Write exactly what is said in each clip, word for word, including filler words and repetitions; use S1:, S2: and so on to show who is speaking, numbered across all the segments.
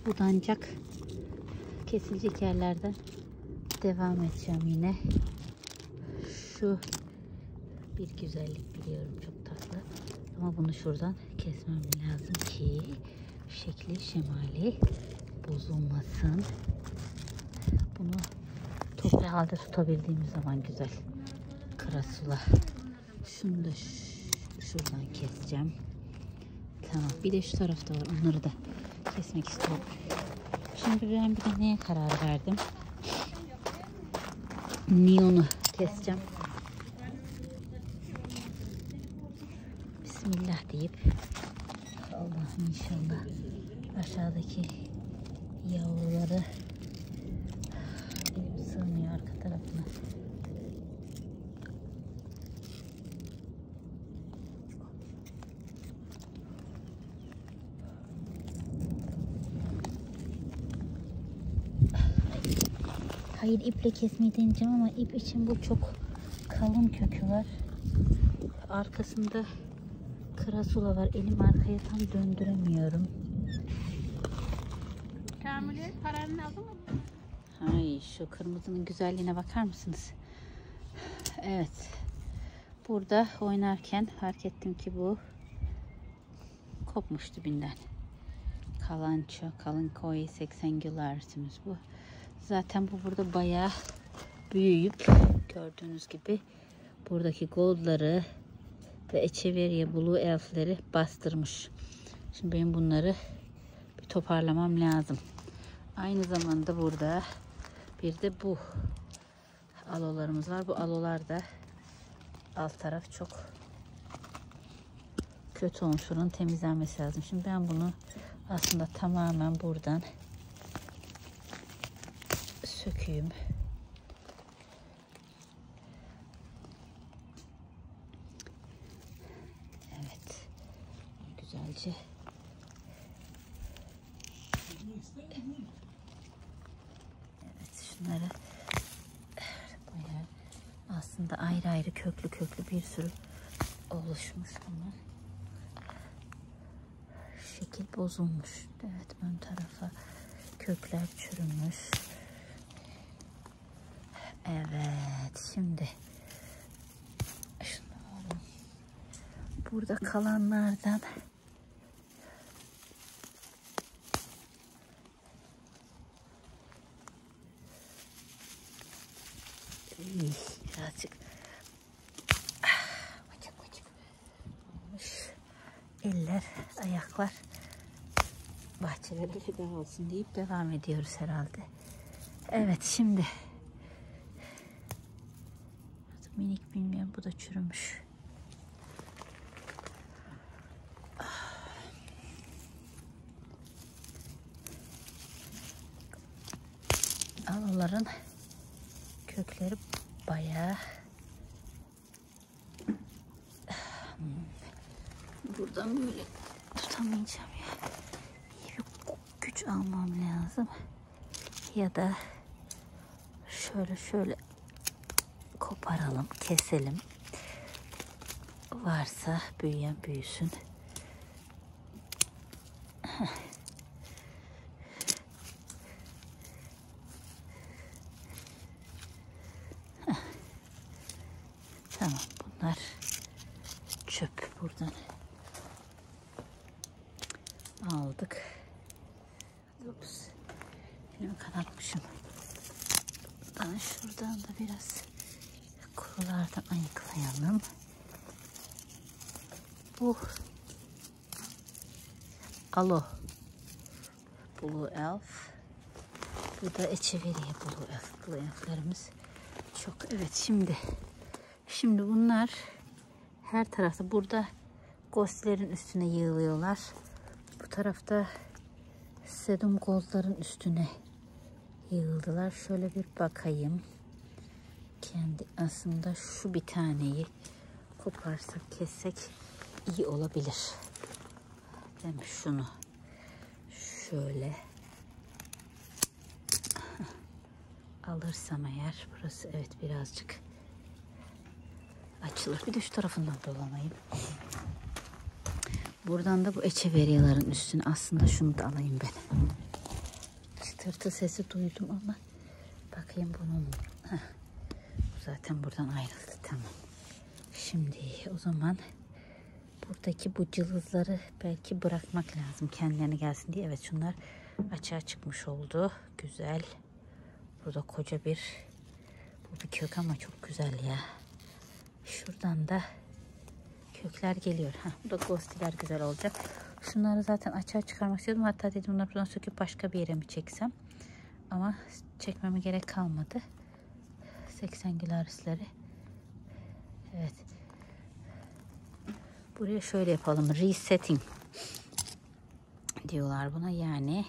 S1: budancak kesilecek yerlerden devam edeceğim yine. Şu bir güzellik, biliyorum çok tatlı ama bunu şuradan kesmem lazım ki şekli şemali bozulmasın. Bunu toprağı halde tutabildiğimiz zaman güzel. Karasula. Şunu da şuradan keseceğim. Tamam. Bir de şu tarafta var. Onları da kesmek istiyorum. Şimdi ben bir de neye karar verdim? Niyonu keseceğim. Bismillah deyip Allah'ım inşallah aşağıdaki yavruları, elim sığmıyor arka tarafına. Hayır, iple kesmeyi deneyeceğim ama ip için bu çok kalın kökü var. Arkasında karasula var. Elim arkaya tam döndüremiyorum.
S2: Kamil'e paranı aldın mı?
S1: Ay, şu kırmızının güzelliğine bakar mısınız? Evet. Burada oynarken fark ettim ki bu kopmuş dibinden. Kalanço, kalın koyu seksen gülarsımız bu. Zaten bu burada bayağı büyüyüp gördüğünüz gibi buradaki goldları ve Echeveria Blue Elf'leri bastırmış. Şimdi benim bunları bir toparlamam lazım. Aynı zamanda burada bir de bu alolarımız var. Bu alolar da alt taraf çok kötü olmuş. Şuranın temizlenmesi lazım. Şimdi ben bunu aslında tamamen buradan sökeyim. Evet. Güzelce. Evet, şunları bayağı aslında ayrı ayrı köklü köklü bir sürü oluşmuş bunlar. Şekil bozulmuş. Evet, ön tarafa kökler çürümüş. Evet, şimdi şunu alalım. Burada kalanlardan birazcık bacak bacak olmuş. Eller, ayaklar bahçelerde feda olsun deyip devam ediyoruz herhalde. Evet, şimdi minik, bilmiyorum, bu da çürümüş. Aloların kökleri bayağı buradan böyle tutamayacağım ya. İyi bir güç almam lazım. Ya da şöyle şöyle koparalım, keselim. Varsa büyüyen büyüsün. Tamam, bunlar çöp. Buradan aldık. Ups. Elimi kanatmışım. Buradan, şuradan da biraz kurulardan ayıklayalım. Bu alo Blue Elf. Bu da Echeveria Blue Elf. Blue Elf'lerimiz çok. Evet, şimdi şimdi bunlar her tarafta, burada ghostlerin üstüne yığılıyorlar. Bu tarafta sedum goldların üstüne yığıldılar. Şöyle bir bakayım. Kendi aslında şu bir taneyi koparsak, kessek iyi olabilir. Değil mi? Şunu şöyle alırsam eğer, burası evet birazcık açılır. Bir de şu tarafından dolanayım. Buradan da bu Echeveria'ların üstüne aslında şunu da alayım ben. hıçkırtı sesi duydum ama bakayım bunun. Heh. Zaten buradan ayrıldı. Tamam. Şimdi o zaman buradaki bu cılızları belki bırakmak lazım kendilerine gelsin diye. Evet, şunlar açığa çıkmış oldu. Güzel. Burada koca bir bu bir kök ama çok güzel ya. Şuradan da kökler geliyor. Heh, bu da ghostiler güzel olacak. Şunları zaten açığa çıkarmak istiyordum. Hatta dedim bunları buradan söküp başka bir yere mi çeksem. Ama çekmeme gerek kalmadı. seksen gülarisleri. Evet. Buraya şöyle yapalım. Resetting diyorlar buna. Yani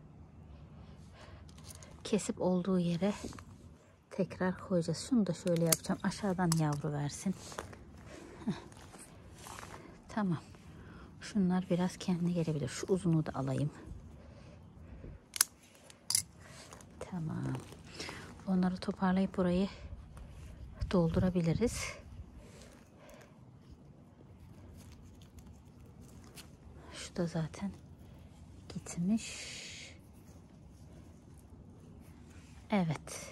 S1: kesip olduğu yere tekrar koyacağız. Şunu da şöyle yapacağım. Aşağıdan yavru versin. Heh. Tamam. Şunlar biraz kendine gelebilir. Şu uzunu da alayım. Tamam. Onları toparlayıp burayı doldurabiliriz. Şu da zaten gitmiş. Evet.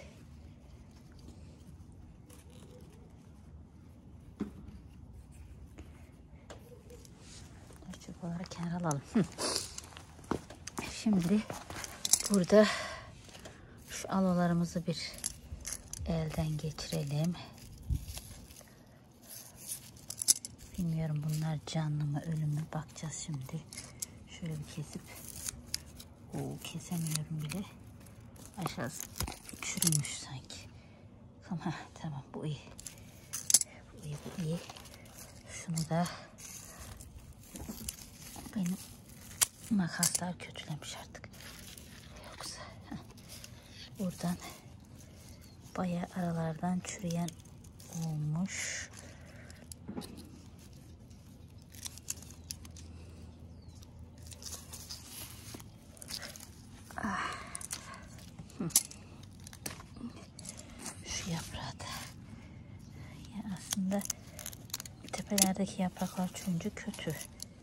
S1: Çöp olarak kenara alalım. Şimdi burada şu alolarımızı bir elden geçirelim. Bilmiyorum bunlar canlı mı ölü mü, bakacağız şimdi. Şöyle bir kesip. Oo, kesemiyorum bile. Aşağısı çürümüş sanki. Tamam, tamam bu iyi. Bu iyi, bu iyi. Şunu da benim makaslar kötülemiş artık. Yoksa heh. Buradan bayağı aralardan çürüyen olmuş. Ah. Şu yaprağı da. Ya aslında tepelerdeki yapraklar çürünce kötü.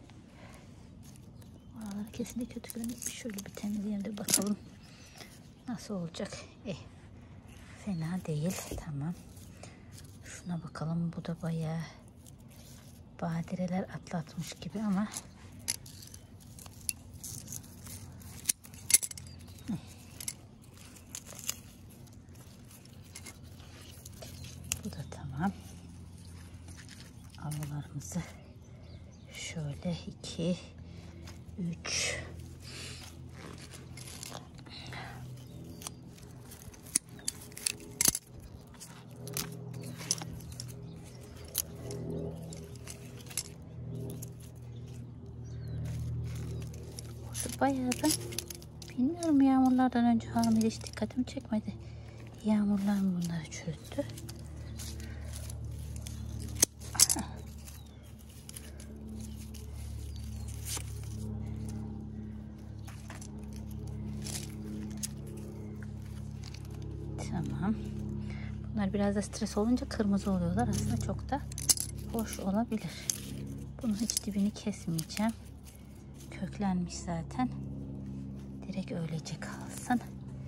S1: Oralar kesinlikle kötü görünüyor. Şöyle bir temizleyelim de bakalım nasıl olacak. Eh, fena değil. Tamam. Şuna bakalım. Bu da bayağı badireler atlatmış gibi ama bu da tamam. Avalarımızı şöyle iki üç bayağı da bilmiyorum, yağmurlardan önce hamile hiç dikkatimi çekmedi. Yağmurlar mı bunları çürüttü? Tamam. Bunlar biraz da stres olunca kırmızı oluyorlar. Aslında çok da hoş olabilir. Bunun hiç dibini kesmeyeceğim. Köklenmiş zaten. Direkt öylece kalsın.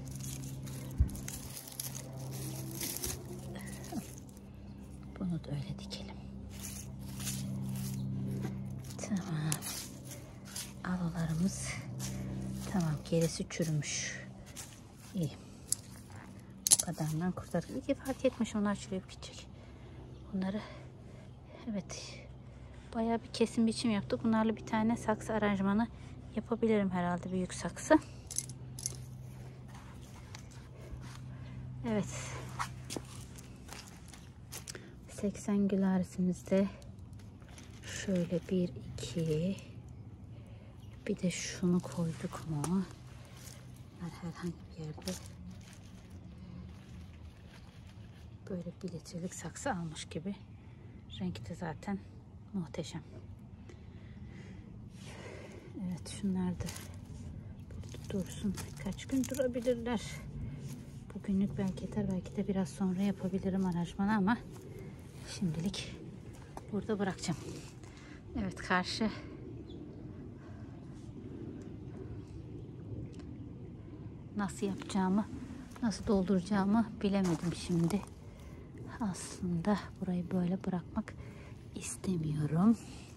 S1: Bunu da öyle dikelim. Tamam. Alolarımız tamam. Gerisi çürümüş. İyi. Bu kadarından kurtardık. İyi ki fark etmiş, onlar çürüyüp gidecek. Bunları evet bayağı bir kesim biçim yaptık. Bunlarla bir tane saksı aranjmanı yapabilirim herhalde, büyük saksı. Evet. seksen gülaris'imizde şöyle bir iki bir de şunu koyduk mu? Herhangi bir yerde böyle bir litrelik saksı almış gibi. Rengi de zaten muhteşem. Evet, şunlar da burada dursun. Kaç gün durabilirler. Bugünlük belki yeter. Belki de biraz sonra yapabilirim aranjmanı ama şimdilik burada bırakacağım. Evet, karşı nasıl yapacağımı, nasıl dolduracağımı bilemedim şimdi. Aslında burayı böyle bırakmak istemiyorum.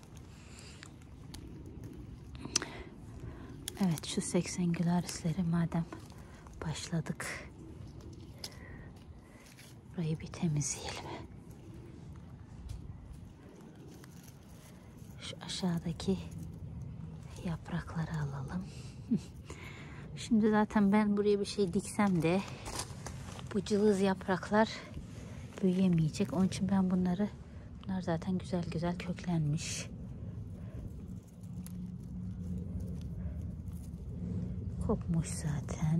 S1: Evet, şu seksengülarisleri madem başladık, burayı bir temizleyelim. Şu aşağıdaki yaprakları alalım. Şimdi zaten ben buraya bir şey diksem de bu cılız yapraklar büyüyemeyecek. Onun için ben bunları, bunlar zaten güzel güzel köklenmiş. Kopmuş zaten.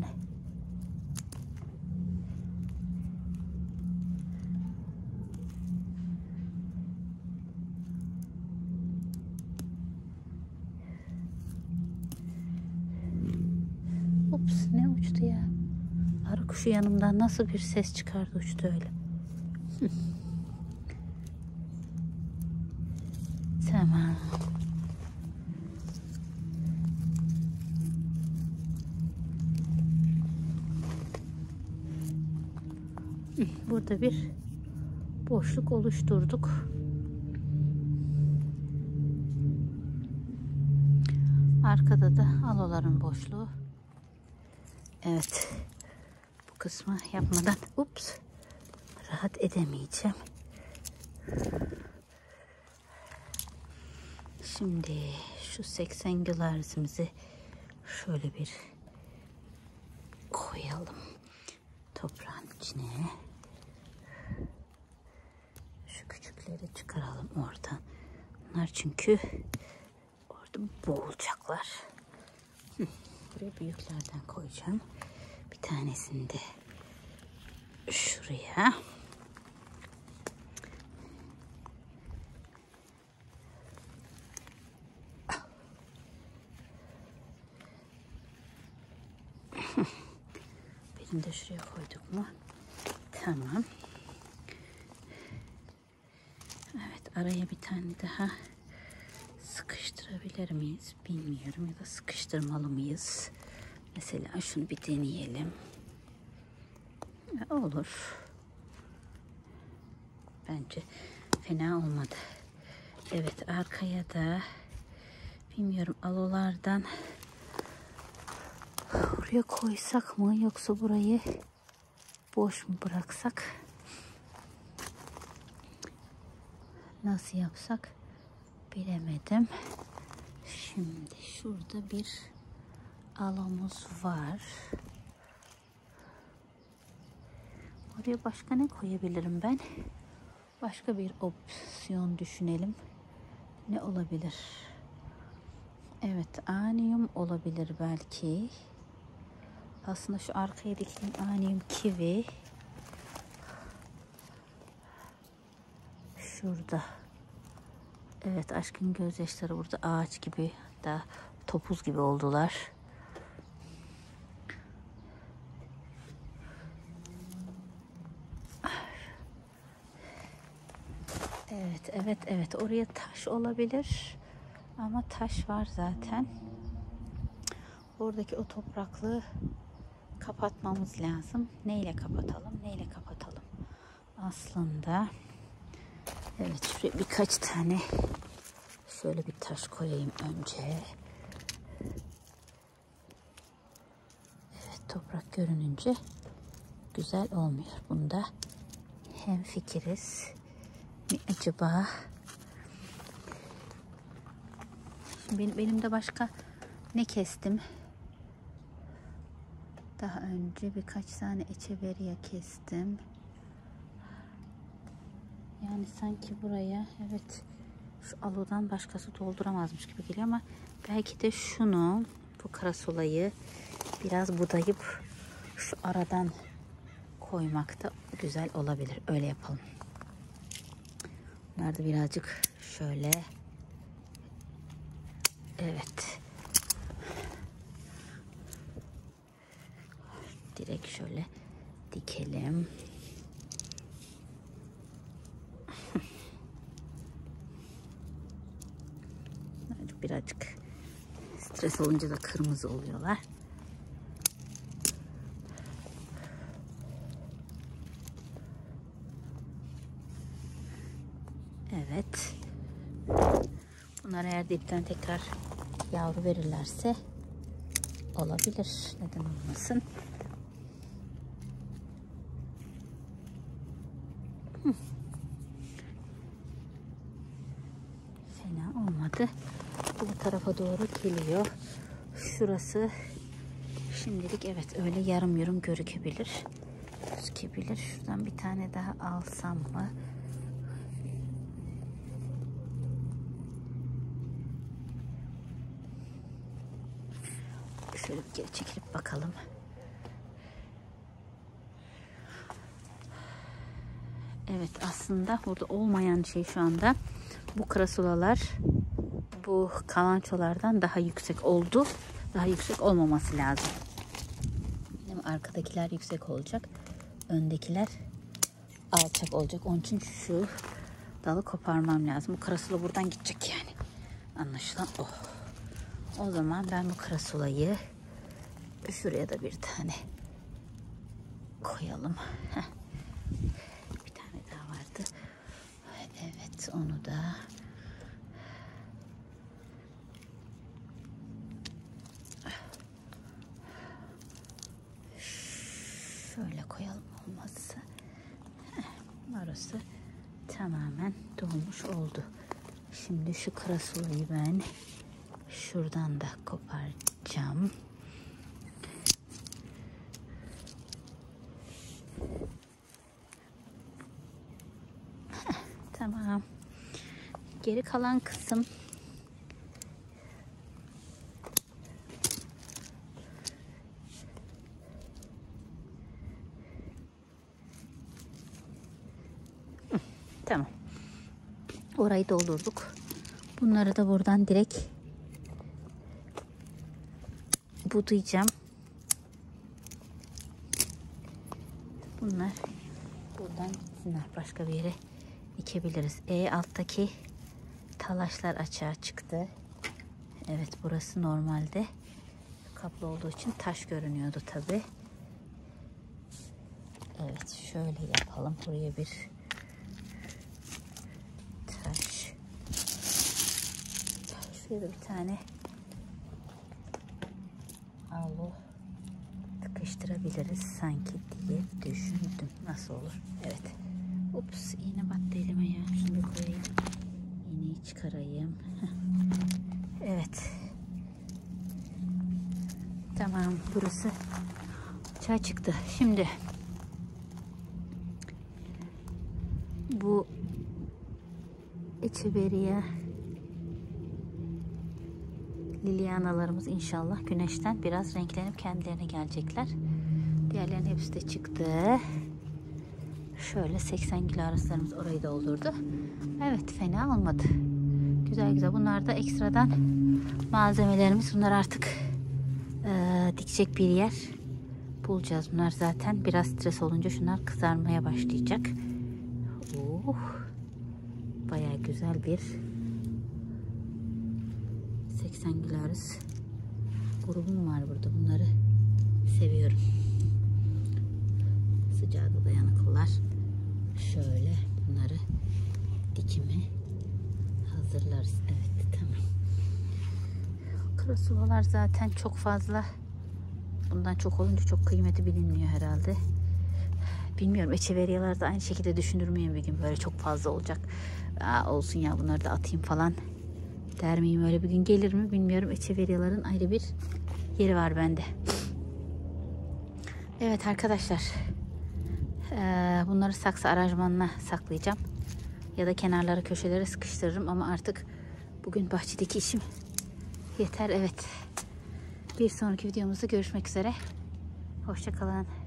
S1: Ups, ne uçtu ya? Arı kuşu yanımdan nasıl bir ses çıkardı, uçtu öyle. Tamam. Burada bir boşluk oluşturduk. Arkada da aloların boşluğu. Evet. Bu kısmı yapmadan ups rahat edemeyeceğim. Şimdi şu seksengülarisimizi şöyle bir koyalım toprağın içine. Şu küçükleri çıkaralım oradan. Bunlar çünkü orada boğulacaklar. Buraya büyüklerden koyacağım. Bir tanesini de şuraya. Birini de şuraya koyduk mu? Tamam. Evet, araya bir tane daha sıkıştırabilir miyiz bilmiyorum, ya da sıkıştırmalı mıyız? Mesela şunu bir deneyelim. Olur. Bence fena olmadı. Evet, arkaya da bilmiyorum, alolardan buraya koysak mı, yoksa burayı boş mu bıraksak? Nasıl yapsak bilemedim. Şimdi şurada bir alomuz var. Oraya başka ne koyabilirim ben? Başka bir opsiyon düşünelim. Ne olabilir? Evet, anyum olabilir belki. Aslında şu arkaya dikeyim, anyum kivi. Şurada. Evet, aşkın gözyaşları burada ağaç gibi, da topuz gibi oldular. Evet, evet, evet. Oraya taş olabilir. Ama taş var zaten. Oradaki o topraklığı kapatmamız lazım. Neyle kapatalım? Neyle kapatalım? Aslında evet, şuraya birkaç tane şöyle bir taş koyayım önce. Evet, toprak görününce güzel olmuyor. Bunda hemfikiriz mi acaba? Şimdi benim elimde başka ne kestim? Daha önce birkaç tane echeveria kestim. Yani sanki buraya, evet, şu alodan başkası dolduramazmış gibi geliyor, ama belki de şunu, bu karasolayı biraz budayıp şu aradan koymak da güzel olabilir. Öyle yapalım. Bunlar da birazcık şöyle. Evet. Direkt şöyle dikelim. Birazcık stres olunca da kırmızı oluyorlar. Evet. Bunlar eğer dipten tekrar yavru verirlerse olabilir. Neden olmasın? Hı. Fena olmadı. Bu tarafa doğru geliyor. Şurası şimdilik evet öyle yarım yarım gözükebilir. Gözükebilir. Şuradan bir tane daha alsam mı? Şöyle bir geri çekilip bakalım. Evet, aslında burada olmayan şey şu anda bu krasulalar bu kalançolardan daha yüksek oldu. Daha yüksek olmaması lazım. Değil mi? Arkadakiler yüksek olacak. Öndekiler alçak olacak. Onun için şu dalı koparmam lazım. Bu krasula buradan gidecek yani. Anlaşılan o. O zaman ben bu krasulayı şuraya da bir tane koyalım. Heh. Bir tane daha vardı. Evet, onu da şöyle koyalım olmazsa. Orası tamamen dolmuş oldu. Şimdi şu krasulayı ben şuradan da koparacağım. Heh, tamam. Geri kalan kısım tamam. Orayı doldurduk. Bunları da buradan direkt budayacağım. Bunlar buradan gitsinler. Başka bir yere dikebiliriz. E alttaki talaşlar açığa çıktı. Evet, burası normalde kaplı olduğu için taş görünüyordu tabi. Evet, şöyle yapalım. Buraya bir taş. Şuraya da bir tane avlu tıkıştırabiliriz sanki diye düşündüm. Nasıl olur? Evet. Ups, iğne battı elime ya. Şunu koyayım. İğneyi çıkarayım. Evet. Tamam, burası çay çıktı. Şimdi bu Echeveria Lilianalarımız inşallah güneşten biraz renklenip kendilerine gelecekler. Diğerlerinin hepsi de çıktı. Şöyle seksen kilo araslarımız orayı doldurdu. Evet, fena olmadı. Güzel güzel. Bunlar da ekstradan malzemelerimiz. Bunlar artık e, dikecek bir yer bulacağız. Bunlar zaten biraz stres olunca şunlar kızarmaya başlayacak. Oh, bayağı güzel bir seksen kiloarası grubum var burada. Bunları seviyorum. Sıcağa da dayanıklılar. Şöyle bunları dikime hazırlarız. Evet, tamam. Krasulalar zaten çok fazla. Bundan çok olunca çok kıymeti bilinmiyor herhalde. Bilmiyorum. Echeveria'lar da aynı şekilde düşündürmeyin bir gün. Böyle çok fazla olacak. Aa, olsun ya, bunları da atayım falan der miyim? Öyle bir gün gelir mi bilmiyorum. Echeveria'ların ayrı bir yeri var bende. Evet arkadaşlar. Ee, bunları saksı aranjmanına saklayacağım. Ya da kenarları köşelere sıkıştırırım. Ama artık bugün bahçedeki işim yeter. Evet. Bir sonraki videomuzda görüşmek üzere. Hoşça kalın.